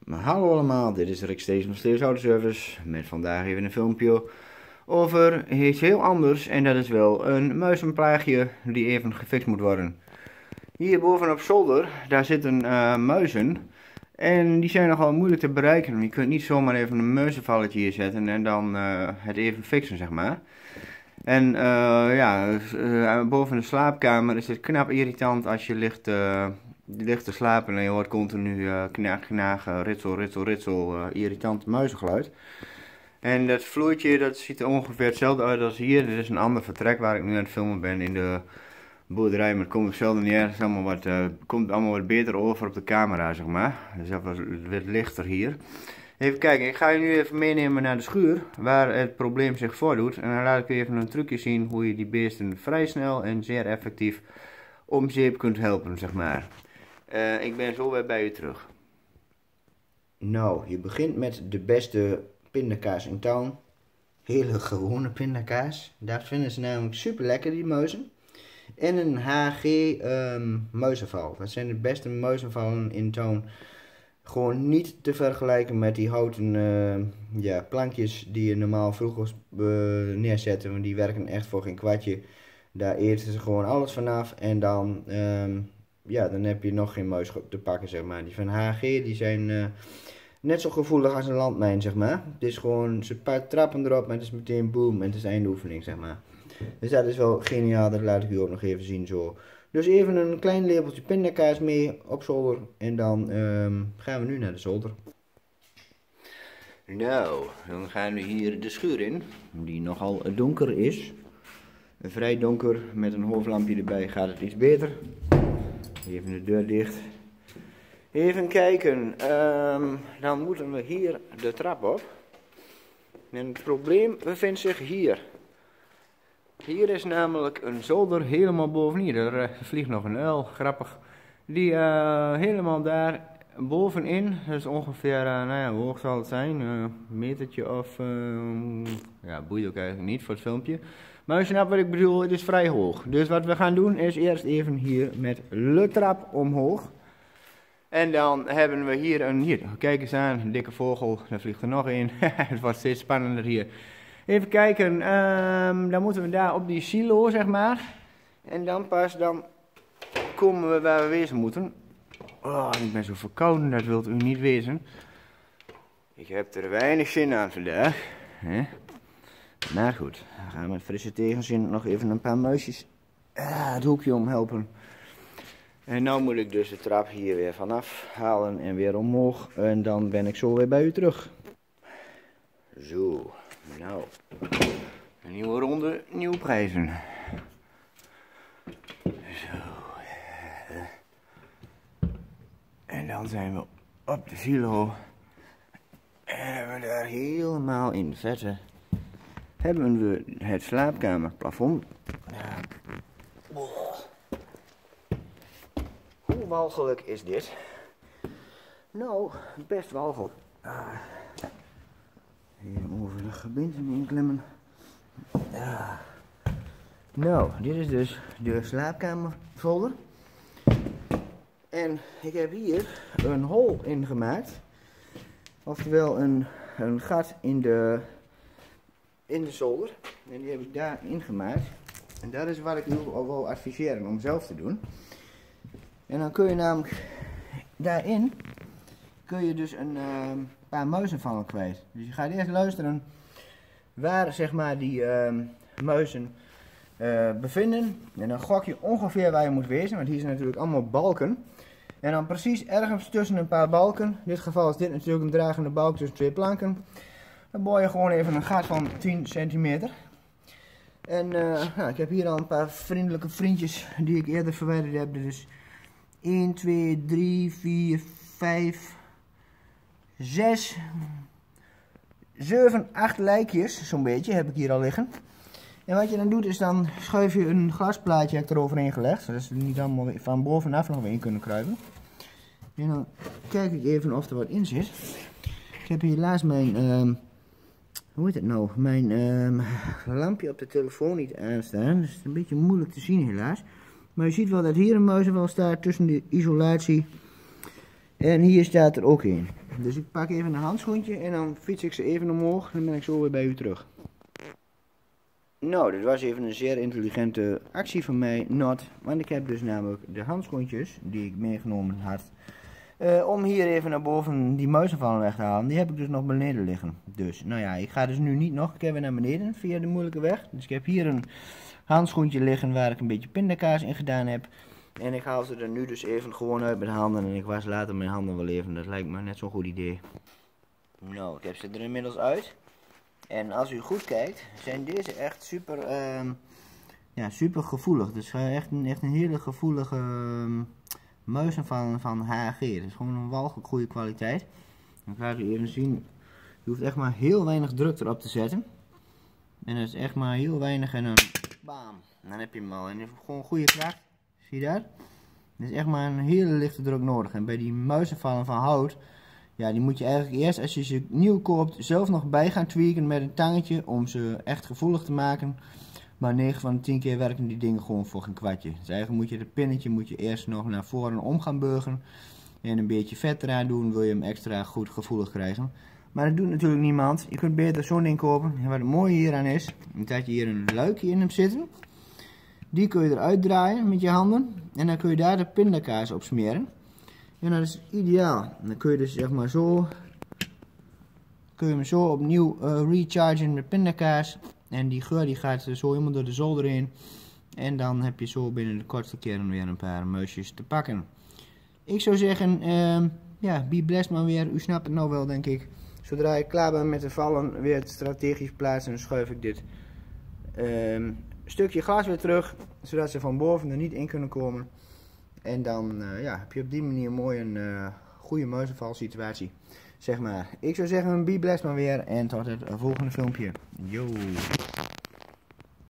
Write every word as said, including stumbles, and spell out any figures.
Hallo allemaal, dit is Rick Steeds van Steeds Autoservice met vandaag even een filmpje over iets heel anders en dat is wel een muizenplaagje die even gefixt moet worden. Hier bovenop zolder, daar zitten uh, muizen en die zijn nogal moeilijk te bereiken. Je kunt niet zomaar even een muizenvalletje hier zetten en dan uh, het even fixen, zeg maar. En uh, ja, uh, boven de slaapkamer is het knap irritant als je ligt, uh, ligt te slapen en je hoort continu uh, knagen, knagen, ritsel, ritsel, ritsel, uh, irritant muizengeluid. En dat vloertje, dat ziet er ongeveer hetzelfde uit als hier. Dit is een ander vertrek waar ik nu aan het filmen ben in de boerderij, maar het komt hetzelfde niet ergens. Allemaal wat, uh, komt allemaal wat beter over op de camera, zeg maar. Dus dat was wat lichter hier. Even kijken, ik ga je nu even meenemen naar de schuur waar het probleem zich voordoet. En dan laat ik je even een trucje zien hoe je die beesten vrij snel en zeer effectief om zeep kunt helpen, zeg maar. Uh, ik ben zo weer bij u terug. Nou, je begint met de beste pindakaas in town. Hele gewone pindakaas. Daar vinden ze namelijk super lekker, die muizen. En een H G um, muizenval. Dat zijn de beste muizenvallen in town. Gewoon niet te vergelijken met die houten uh, ja, plankjes die je normaal vroeger uh, neerzetten. Want die werken echt voor geen kwartje. Daar eten ze gewoon alles vanaf. En dan, um, ja, dan heb je nog geen muis te pakken, zeg maar. Die van H G die zijn uh, net zo gevoelig als een landmijn, zeg maar. Het is gewoon, ze trappen erop en het is meteen boom. En het is eindoefening, zeg maar. Dus dat is wel geniaal. Dat laat ik u ook nog even zien zo. Dus even een klein lepeltje pindakaas mee op zolder en dan um, gaan we nu naar de zolder. Nou, dan gaan we hier de schuur in, die nogal donker is. Vrij donker, met een hoofdlampje erbij gaat het iets beter. Even de deur dicht. Even kijken, um, dan moeten we hier de trap op. En het probleem bevindt zich hier. Hier is namelijk een zolder helemaal bovenin. Er uh, vliegt nog een uil, grappig. Die uh, helemaal daar bovenin, dat is ongeveer, uh, nou ja, hoe hoog zal het zijn? Uh, een metertje of, uh, ja, boeit ook eigenlijk niet voor het filmpje. Maar je snapt wat ik bedoel, het is vrij hoog. Dus wat we gaan doen is eerst even hier met de trap omhoog. En dan hebben we hier een, hier, kijk eens aan, een dikke vogel, daar vliegt er nog een. Het wordt steeds spannender hier. Even kijken, um, dan moeten we daar op die silo, zeg maar. En dan pas, dan komen we waar we wezen moeten. Oh, ik ben zo verkouden, dat wilt u niet wezen. Ik heb er weinig zin aan vandaag. Hè? Maar goed, dan gaan we met frisse tegenzin nog even een paar muisjes ah, het hoekje omhelpen. En nu moet ik dus de trap hier weer vanaf halen en weer omhoog. En dan ben ik zo weer bij u terug. Zo. Nou, een nieuwe ronde, nieuwe prijzen. Zo. En dan zijn we op de silo. En hebben we daar helemaal in de vette. Hebben we het slaapkamerplafond. Ja. Hoe walgelijk is dit? Nou, best walgelijk. Ah. Hier over de gebinten inklimmen. Ja. Nou, dit is dus de slaapkamerzolder. En ik heb hier een hol in gemaakt. Oftewel een, een gat in de, in de zolder. En die heb ik daar ingemaakt. En dat is wat ik u al wil adviseren om zelf te doen. En dan kun je namelijk daarin kun je dus een uh, paar muizenvallen kwijt. Dus je gaat eerst luisteren waar, zeg maar, die uh, muizen uh, bevinden. En dan gok je ongeveer waar je moet wezen, want hier zijn natuurlijk allemaal balken. En dan precies ergens tussen een paar balken, in dit geval is dit natuurlijk een dragende balk tussen twee planken. Dan boor je gewoon even een gat van tien centimeter. En uh, nou, ik heb hier al een paar vriendelijke vriendjes die ik eerder verwijderd heb. Dus een, twee, drie, vier, vijf, zes, zeven, acht lijkjes, zo'n beetje, heb ik hier al liggen. En wat je dan doet is dan schuif je een glasplaatje eroverheen gelegd, zodat ze er niet allemaal van bovenaf nog weer in kunnen kruipen. En dan kijk ik even of er wat in zit. Ik heb hier helaas mijn, um, hoe heet het nou, mijn um, lampje op de telefoon niet aanstaan. Dus het is een beetje moeilijk te zien helaas. Maar je ziet wel dat hier een muizenval staat tussen de isolatie. En hier staat er ook een. Dus ik pak even een handschoentje en dan fiets ik ze even omhoog. Dan ben ik zo weer bij u terug. Nou, dit was even een zeer intelligente actie van mij, not. Want ik heb dus namelijk de handschoentjes die ik meegenomen had. Uh, om hier even naar boven die muizenvallen weg te halen. Die heb ik dus nog beneden liggen. Dus, nou ja, ik ga dus nu niet nog een keer weer naar beneden via de moeilijke weg. Dus ik heb hier een handschoentje liggen waar ik een beetje pindakaas in gedaan heb. En ik haal ze er nu dus even gewoon uit met handen. En ik was later mijn handen wel even. Dat lijkt me net zo'n goed idee. Nou, ik heb ze er inmiddels uit. En als u goed kijkt, zijn deze echt super, uh, ja, super gevoelig. Dus uh, echt, een, echt een hele gevoelige uh, muizen van, van H G. Het is gewoon een walgelijk goede kwaliteit. Dan ga ik u even zien. Je hoeft echt maar heel weinig druk erop te zetten. En dat is echt maar heel weinig en dan bam. Dan heb je hem al. En heeft gewoon goede kracht. Zie je dat? Er is echt maar een hele lichte druk nodig. En bij die muizenvallen van hout, ja, die moet je eigenlijk eerst als je ze nieuw koopt zelf nog bij gaan tweaken met een tangetje om ze echt gevoelig te maken. Maar negen van de tien keer werken die dingen gewoon voor geen kwartje. Dus eigenlijk moet je het pinnetje moet je eerst nog naar voren om gaan beugen. En een beetje vet eraan doen, wil je hem extra goed gevoelig krijgen. Maar dat doet natuurlijk niemand. Je kunt beter zo'n ding kopen. En wat het mooie hieraan is, is dat je hier een luikje in hebt zitten. Die kun je eruit draaien met je handen. En dan kun je daar de pindakaas op smeren. En dat is ideaal. Dan kun je dus zeg maar zo, kun je hem zo opnieuw uh, rechargen met pindakaas. En die geur die gaat zo helemaal door de zolder heen. En dan heb je zo binnen de kortste keren weer een paar muisjes te pakken. Ik zou zeggen, uh, ja, be blessed maar weer. U snapt het nou wel, denk ik. Zodra ik klaar ben met de vallen, weer het strategisch plaatsen, dan schuif ik dit uh, stukje glas weer terug. Zodat ze van boven er niet in kunnen komen. En dan uh, ja, heb je op die manier mooi een uh, goede muizenvalsituatie. Zeg maar. Ik zou zeggen, be blessed maar weer. En tot het volgende filmpje. Yo.